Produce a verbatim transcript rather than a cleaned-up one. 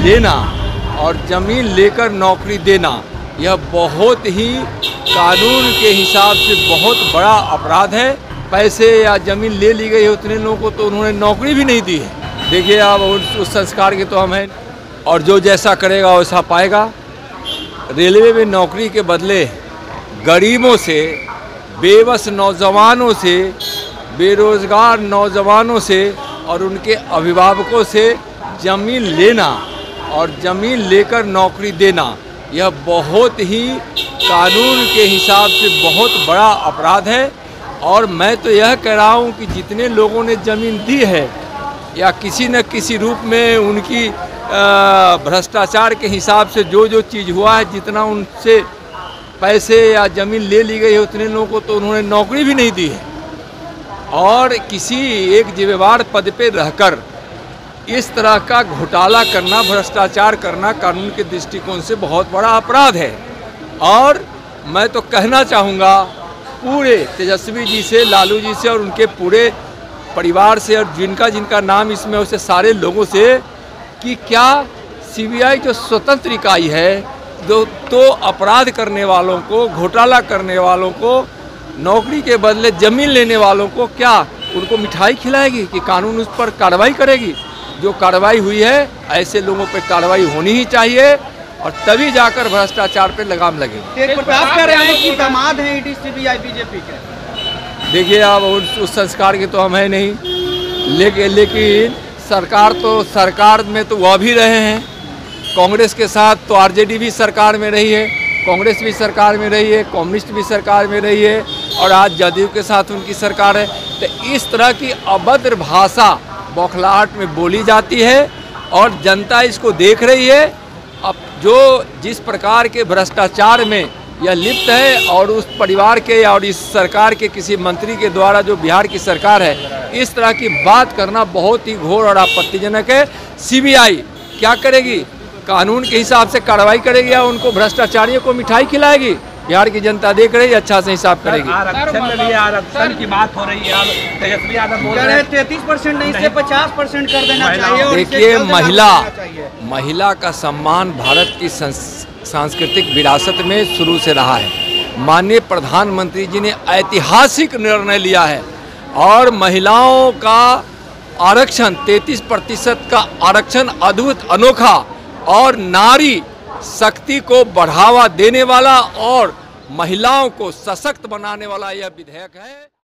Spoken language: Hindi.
लेना और ज़मीन लेकर नौकरी देना यह बहुत ही कानून के हिसाब से बहुत बड़ा अपराध है। पैसे या ज़मीन ले ली गई है उतने लोगों को तो उन्होंने नौकरी भी नहीं दी है। देखिए आप उस, उस संस्कार के तो हम हैं और जो जैसा करेगा वैसा पाएगा। रेलवे में नौकरी के बदले गरीबों से, बेबस नौजवानों से, बेरोजगार नौजवानों से और उनके अभिभावकों से ज़मीन लेना और ज़मीन लेकर नौकरी देना यह बहुत ही कानून के हिसाब से बहुत बड़ा अपराध है। और मैं तो यह कह रहा हूँ कि जितने लोगों ने ज़मीन दी है या किसी न किसी रूप में उनकी भ्रष्टाचार के हिसाब से जो जो चीज़ हुआ है, जितना उनसे पैसे या ज़मीन ले ली गई है उतने लोगों को तो उन्होंने नौकरी भी नहीं दी है। और किसी एक जिम्मेवार पद पे रहकर इस तरह का घोटाला करना, भ्रष्टाचार करना कानून के दृष्टिकोण से बहुत बड़ा अपराध है। और मैं तो कहना चाहूँगा पूरे तेजस्वी जी से, लालू जी से और उनके पूरे परिवार से और जिनका जिनका नाम इसमें उसे सारे लोगों से कि क्या सीबीआई जो स्वतंत्र इकाई है जो तो अपराध करने वालों को, घोटाला करने वालों को, नौकरी के बदले ज़मीन लेने वालों को क्या उनको मिठाई खिलाएगी कि कानून उस पर कार्रवाई करेगी? जो कार्रवाई हुई है ऐसे लोगों पर कार्रवाई होनी ही चाहिए और तभी जाकर भ्रष्टाचार पर लगाम लगेगी। एक प्रताप कह रहे हैं कि दामाद हैं ईडी सीबीआई बीजेपी के। देखिए आप उस, उस संस्कार के तो हम हैं नहीं, लेकिन लेकिन सरकार तो सरकार में तो वह भी रहे हैं। कांग्रेस के साथ तो आरजेडी भी सरकार में रही है, कांग्रेस भी सरकार में रही है, कम्युनिस्ट भी सरकार में रही है और आज जदयू के साथ उनकी सरकार है। तो इस तरह की अभद्र भाषा बौखलाहट में बोली जाती है और जनता इसको देख रही है। अब जो जिस प्रकार के भ्रष्टाचार में यह लिप्त है और उस परिवार के और इस सरकार के किसी मंत्री के द्वारा जो बिहार की सरकार है, इस तरह की बात करना बहुत ही घोर और आपत्तिजनक है। सीबीआई क्या करेगी? कानून के हिसाब से कार्रवाई करेगी या उनको भ्रष्टाचारियों को मिठाई खिलाएगी? बिहार की जनता देख रही है, अच्छा से हिसाब करेगी। आरक्षण में भी आरक्षण की बात हो रही है, तेजस्वी यादव बोल रहे हैं तैंतीस परसेंट नहीं से पचास परसेंट कर देना चाहिए। देखिए महिला महिला का सम्मान भारत की सांस्कृतिक विरासत में शुरू से रहा है। माननीय प्रधानमंत्री जी ने ऐतिहासिक निर्णय लिया है और महिलाओं का आरक्षण तैंतीस प्रतिशत का आरक्षण अद्भुत, अनोखा और नारी शक्ति को बढ़ावा देने वाला और महिलाओं को सशक्त बनाने वाला यह विधेयक है।